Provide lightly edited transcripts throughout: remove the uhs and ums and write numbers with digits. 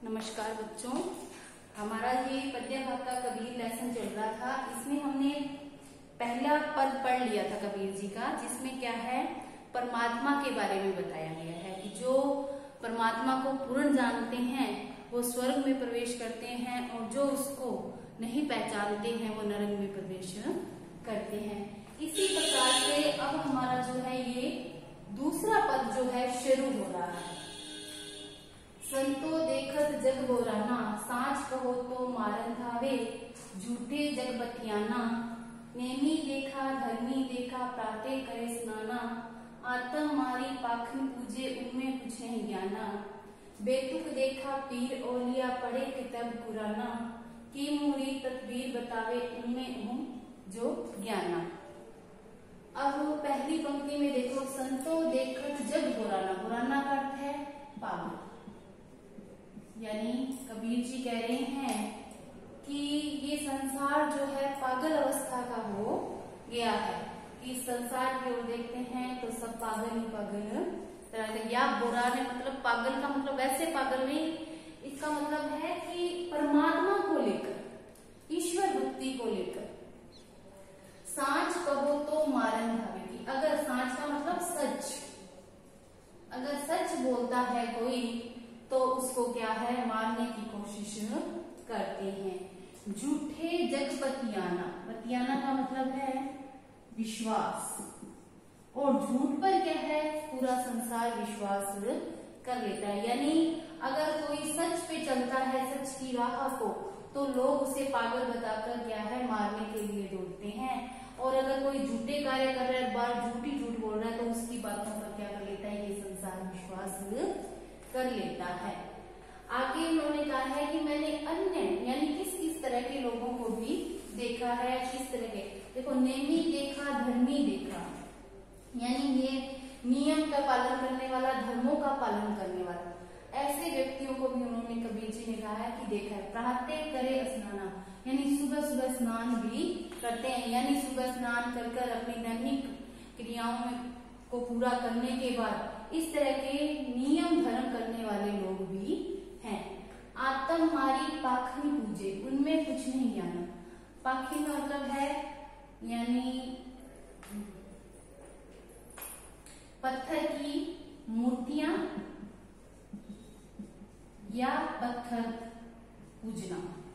नमस्कार बच्चों, हमारा ये पद्य भाग का कबीर लेसन चल रहा था। इसमें हमने पहला पद पढ़ लिया था कबीर जी का, जिसमें क्या है परमात्मा के बारे में बताया गया है कि जो परमात्मा को पूर्ण जानते हैं वो स्वर्ग में प्रवेश करते हैं और जो उसको नहीं पहचानते हैं वो नरक में प्रवेश करते हैं। इसी प्रकार से अब हमारा जो है ये दूसरा पद जो है शुरू हो रहा है। संतो देखत जग बोराना, सांच कहो तो मारन धावे, झूठे जग बतियाना, नेमी देखा धर्मी देखा प्राते करे स्नाना, आत्म मारी पाखन पूजे उनमें कुछ नहीं ज्ञाना, बेतुक देखा पीर ओलिया पढ़े किताब कुराना, की मूरी तदबीर बतावे उनमें हूँ जो ज्ञाना। अब पहली पंक्ति में देखो, संतो देखत जग बोराना, बोराना का अर्थ है पागल, यानी कबीर जी कह रहे हैं कि ये संसार जो है पागल अवस्था का हो गया है। इस संसार की ओर देखते हैं तो सब पागल ही पागल तरह से, या बुरा ने मतलब पागल का मतलब वैसे पागल नहीं, इसका मतलब है कि परमात्मा को लेकर, ईश्वर भक्ति को लेकर। सांच कहो तो मारन धावे की, अगर सांच का मतलब सच, अगर सच बोलता है कोई तो उसको क्या है मारने की कोशिश करते हैं। झूठे जग बतियाना, बतियाना का मतलब है विश्वास, और झूठ पर क्या है पूरा संसार विश्वास कर लेता है। यानी अगर कोई सच पे चलता है, सच की राह को, तो लोग उसे पागल बताकर क्या है मारने के लिए दौड़ते हैं। और अगर कोई झूठे कार्य कर रहा है, बार झूठ बोल रहा है, तो उसकी बातों पर क्या कर लेता है ये संसार विश्वास कर लेता है। आगे उन्होंने कहा है कि मैंने अन्य यानी किस तरह के लोगों को भी देखा है, किस तरह के, देखो नेमी देखा धर्मी देखा, यानी ये नियम का पालन करने वाला, धर्मों का पालन करने वाला, ऐसे व्यक्तियों को भी उन्होंने कबीर जी ने कहा है कि देखा है। प्राते करे स्नाना, यानी सुबह सुबह स्नान भी करते हैं, यानी सुबह स्नान कर अपनी दैनिक क्रियाओं में को पूरा करने के बाद इस तरह के नियम धर्म करने वाले लोग भी हैं। आत्म मारी पाखी पूजे उनमें कुछ नहीं ज्ञाना, पाखी का मतलब है यानी पत्थर की मूर्तियां या पत्थर पूजना,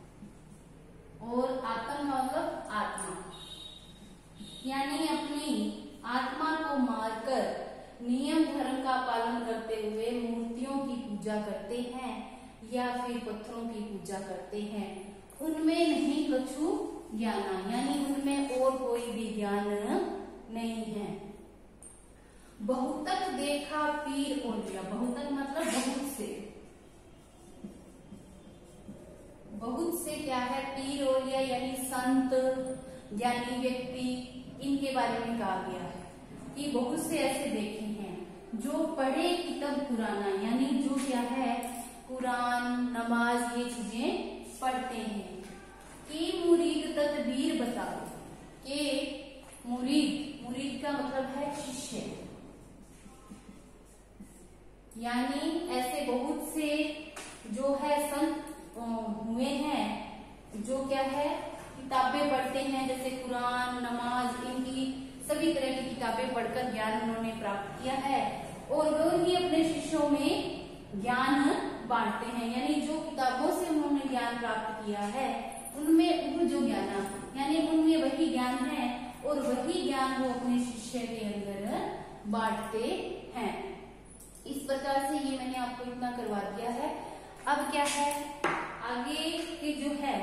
और आत्म का मतलब आत्मा, यानी अपनी आत्मा को मारकर नियम धर्म का पालन करते हुए मूर्तियों की पूजा करते हैं या फिर पत्थरों की पूजा करते हैं। उनमें नहीं कछु ज्ञाना, यानी उनमें और कोई भी ज्ञान नहीं है। बहुतक देखा पीर ओलिया, बहुतक मतलब बहुत से, बहुत से क्या है पीर ओलिया यानी संत ज्ञानी व्यक्ति, इनके बारे में कहा गया है कि बहुत से ऐसे देखे हैं जो पढ़े किताब कुराना, यानी जो क्या है कुरान नमाज ये चीजें पढ़ते हैं। कि मुरीद तदबीर बताओ, के मुरीद का मतलब है शिष्य, यानी ऐसे बहुत से जो है संत हुए हैं जो क्या है किताबें पढ़ते हैं, जैसे कुरान नमाज, इनकी सभी तरह की किताबें पढ़कर ज्ञान उन्होंने प्राप्त किया है, और वो ही अपने शिष्यों में ज्ञान बांटते हैं। यानी जो किताबों से उन्होंने ज्ञान प्राप्त किया है उनमें वो जो ज्ञान, यानी उनमें वही ज्ञान है और वही ज्ञान वो अपने शिष्य के अंदर बांटते हैं। इस प्रकार से ये मैंने आपको इतना करवा दिया है। अब क्या है आगे के जो है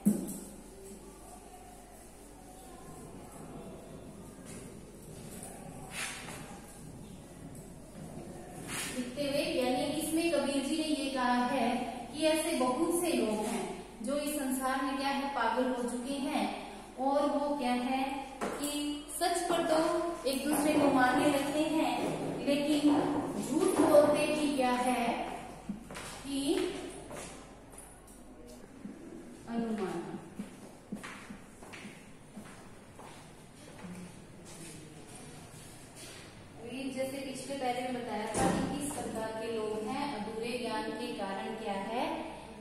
लिखते हुए, यानी इसमें कबीर जी ने ये कहा है कि ऐसे बहुत से लोग हैं जो इस संसार में क्या है पागल हो चुके हैं, और वो क्या है कि सच पर तो एक दूसरे को मारने लगते हैं, लेकिन झूठ बोलते भी क्या है कि अनुमान। जैसे पिछले पहले में बताया था कि किस प्रकार के लोग हैं, अधूरे ज्ञान के कारण क्या है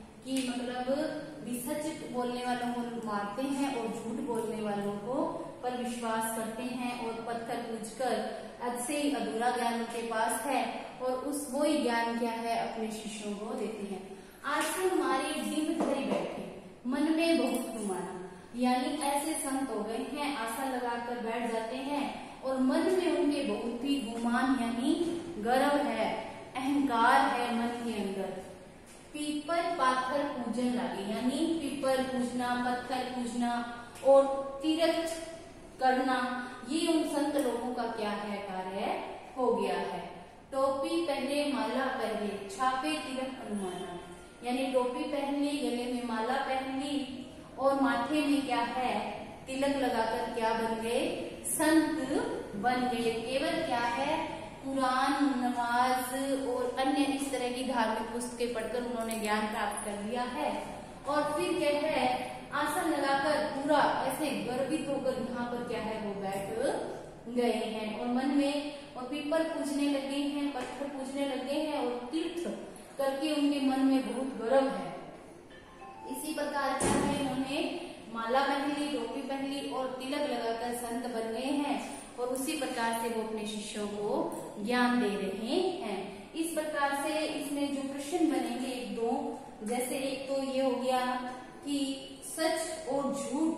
बोलने वालों को मारते हैं और झूठ बोलने वालों को पर विश्वास करते हैं और पत्थर पूजकर अध से ही अधूरा ज्ञान उनके पास है और उस वो ही ज्ञान क्या है अपने शिष्यों को देते हैं। आजकल हमारे दिन भरी बैठे मन में बहुत गुमाना, यानी ऐसे संत हो गए हैं आशा लगाकर बैठ जाते हैं और मन में उनके बहुत ही गुमान यानी गर्व है, अहंकार है मन के अंदर। पीपल पाथर पूजन लागे, यानी पीपल पूजना, पत्थर पूजना और तीर्थ करना, ये उन संत लोगों का क्या है कार्य हो गया है। टोपी पहने माला पहने छापे तिलक अनुमाना, यानी टोपी पहन ली, गले में माला पहन ली और माथे में क्या है तिलक लगाकर क्या बन गए, संत बन गए। केवल क्या है कुरान, नमाज और अन्य इस तरह की धार्मिक पुस्तकें पढ़कर उन्होंने ज्ञान प्राप्त कर लिया है और फिर क्या है आसन लगाकर पूरा ऐसे गर्वित होकर यहाँ पर क्या है वो बैठ गए हैं और मन में और पीपल पूजने लगे हैं, पत्थर पूजने लगे हैं और तीर्थ करके उनके मन में बहुत गर्व है। इसी प्रकार क्या है उन्होंने माला पहन ली, टोपी पहन ली और तिलक लगाकर संत बन गए हैं और उसी प्रकार से वो अपने शिष्यों को ज्ञान दे रहे हैं। इस प्रकार से इसमें जो प्रश्न बनेंगे एक दो, जैसे एक तो ये हो गया कि सच और झूठ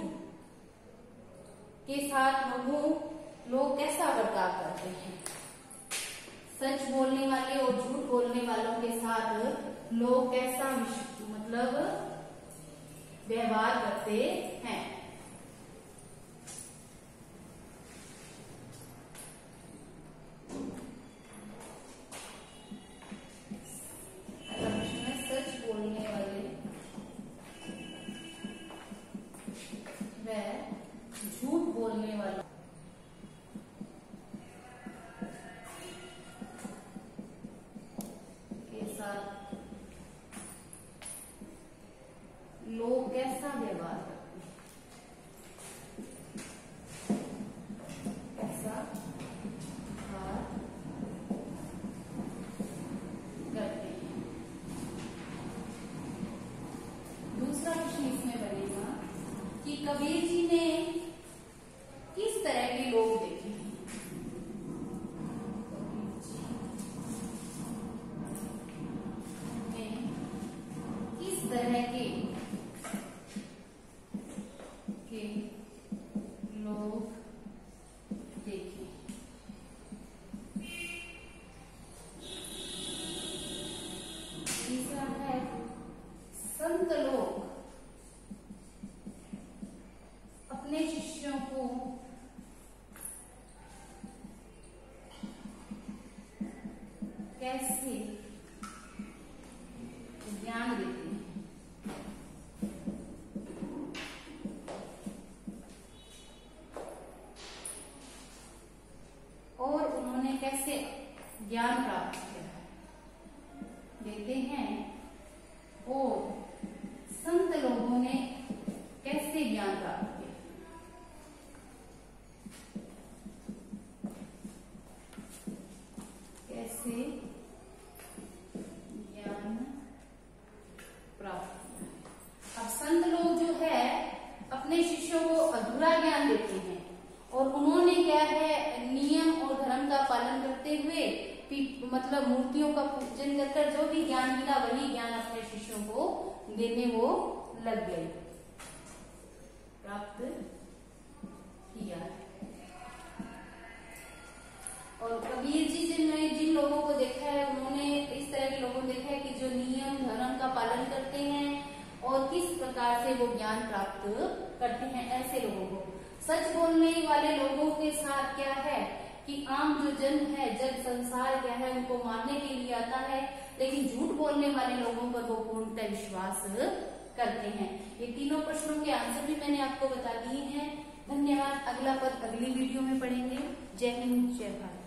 के साथ लोग कैसा बर्ताव करते हैं। सच बोलने वाले और झूठ बोलने वालों के साथ लोग कैसा मतलब व्यवहार करते हैं। सच बोलने वाले व झूठ बोलने वालों के साथ लोग कैसा व्यवहार करते हैं, कैसा व्यवहार करते हैं। दूसरा प्रश्न इसमें बनेगा कि कबीर जी ने किस तरह के लोग देखे हैं। किस तरह के लोग देखे। तीसरा है संत लोग अपने शिष्यों को कैसे ज्ञान देते हैं। और उन्होंने कैसे ज्ञान प्राप्त किया है देते हैं और संत लोगों ने कैसे ज्ञान प्राप्त किया। कैसे ज्ञान प्राप्त किया। अब संत लोग जो है अपने शिष्यों को अधूरा ज्ञान देते हैं और उन्होंने क्या है नियम और धर्म का पालन करते हुए मतलब मूर्तियों का पूजन कर जो भी ज्ञान मिला वही ज्ञान अपने शिष्यों को देने वो लग गए, प्राप्त किया। और कबीर जी जिन लोगों को देखा है उन्होंने इस तरह के लोगों को देखा है कि जो नियम धर्म का पालन करते हैं और किस प्रकार से वो ज्ञान प्राप्त करते हैं। ऐसे लोगों को सच बोलने वाले लोगों के साथ क्या है कि आम जो जन है जब संसार क्या है उनको मारने के लिए आता है, लेकिन झूठ बोलने वाले लोगों पर वो पूर्णतः विश्वास करते हैं। ये तीनों प्रश्नों के आंसर भी मैंने आपको बता दिए हैं। धन्यवाद। अगला पद अगली वीडियो में पढ़ेंगे। जय हिंद, जय भारत।